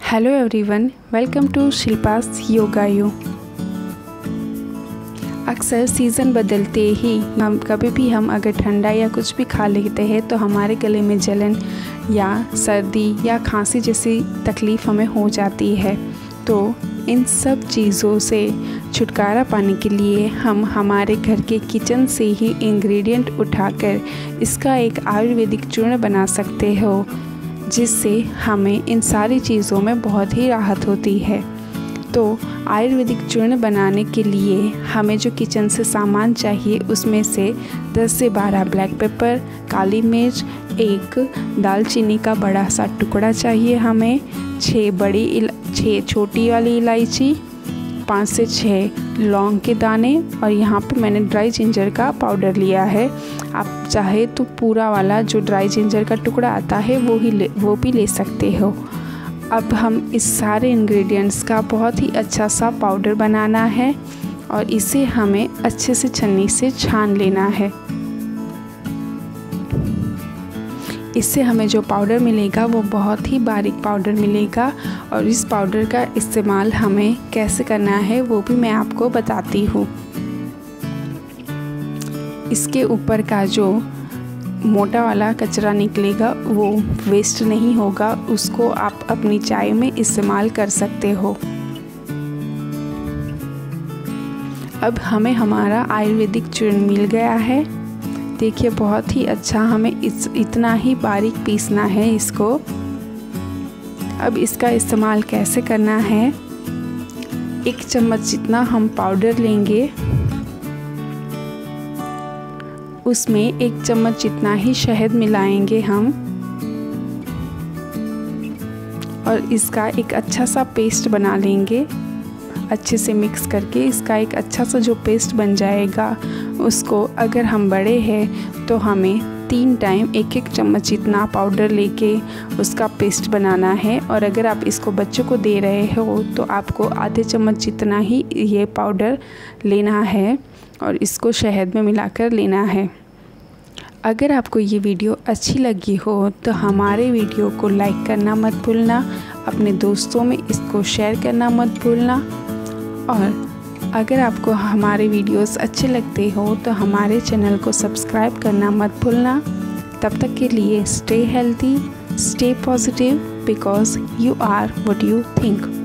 Hello everyone, welcome to Shilpa's yoga you. अक्सर season बदलते ही कभी भी हम अगर ठंडा या कुछ भी खा लेते हैं तो हमारे गले में जलन या सर्दी या खांसी जैसी तकलीफ़ हमें हो जाती है। तो इन सब चीज़ों से छुटकारा पाने के लिए हम हमारे घर के किचन से ही इंग्रेडिएंट उठाकर इसका एक आयुर्वेदिक चूर्ण बना सकते हो, जिससे हमें इन सारी चीज़ों में बहुत ही राहत होती है। तो आयुर्वेदिक चूर्ण बनाने के लिए हमें जो किचन से सामान चाहिए उसमें से 10 से 12 ब्लैक पेपर, काली मिर्च, एक दालचीनी का बड़ा सा टुकड़ा चाहिए हमें, 6 छोटी वाली इलायची, 5 से 6 लौंग के दाने और यहाँ पे मैंने ड्राई जिंजर का पाउडर लिया है। आप चाहे तो पूरा वाला जो ड्राई जिंजर का टुकड़ा आता है वो भी ले सकते हो। अब हम इस सारे इंग्रेडिएंट्स का बहुत ही अच्छा सा पाउडर बनाना है और इसे हमें अच्छे से छन्नी से छान लेना है। इससे हमें जो पाउडर मिलेगा वो बहुत ही बारीक पाउडर मिलेगा और इस पाउडर का इस्तेमाल हमें कैसे करना है वो भी मैं आपको बताती हूँ। इसके ऊपर का जो मोटा वाला कचरा निकलेगा वो वेस्ट नहीं होगा, उसको आप अपनी चाय में इस्तेमाल कर सकते हो। अब हमें हमारा आयुर्वेदिक चूर्ण मिल गया है। देखिए बहुत ही अच्छा, हमें इतना ही बारीक पीसना है इसको। अब इसका इस्तेमाल कैसे करना है, 1 चम्मच जितना हम पाउडर लेंगे, उसमें 1 चम्मच जितना ही शहद मिलाएंगे हम और इसका एक अच्छा सा पेस्ट बना लेंगे। अच्छे से मिक्स करके इसका एक अच्छा सा जो पेस्ट बन जाएगा, उसको अगर हम बड़े हैं तो हमें 3 टाइम 1-1 चम्मच जितना पाउडर लेके उसका पेस्ट बनाना है और अगर आप इसको बच्चों को दे रहे हो तो आपको आधे चम्मच जितना ही ये पाउडर लेना है और इसको शहद में मिलाकर लेना है। अगर आपको ये वीडियो अच्छी लगी हो तो हमारे वीडियो को लाइक करना मत भूलना, अपने दोस्तों में इसको शेयर करना मत भूलना और अगर आपको हमारे वीडियोस अच्छे लगते हो तो हमारे चैनल को सब्सक्राइब करना मत भूलना। तब तक के लिए stay healthy, stay positive, because you are what you think.